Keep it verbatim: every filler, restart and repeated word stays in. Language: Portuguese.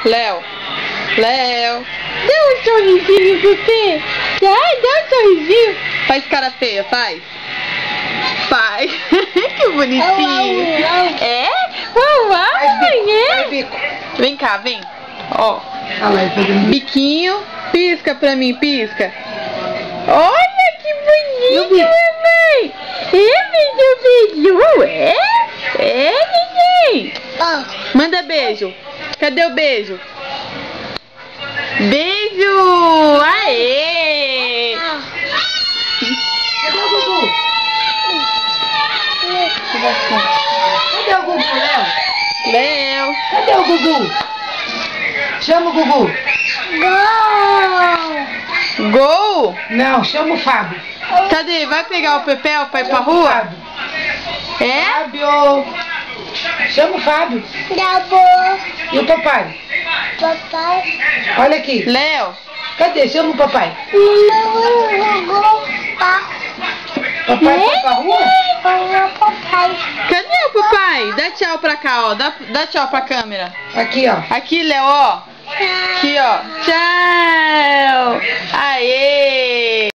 Léo. Léo. Dá um sorrisinho pra você. Dá, dá um sorrisinho. Faz cara feia, faz. Faz. Que bonitinho. É? Uau, uau, é? Vem cá, vem. Ó. Biquinho. Pisca pra mim, pisca. Olha que bonito, mamãe. É, meu beijo. É? É, ninguém. Manda beijo. Cadê o beijo? Beijo! Aê! Cadê o Gugu? Cadê o Gugu, Léo? Léo! Cadê o Gugu? Chama o Gugu. Gol! Gol? Não, chama o Fábio. Cadê? Vai pegar o Pepel pra ir pra rua? Fábio. É? Fábio! Chama o Fábio. E o papai? Papai. Olha aqui. Léo! Cadê? Chama o papai. Papai foi pra rua? Papai. Cadê o papai? Dá tchau pra cá, ó. Dá, dá tchau pra câmera. Aqui, ó. Aqui, Léo, ó. Aqui, ó. Tchau! Aê!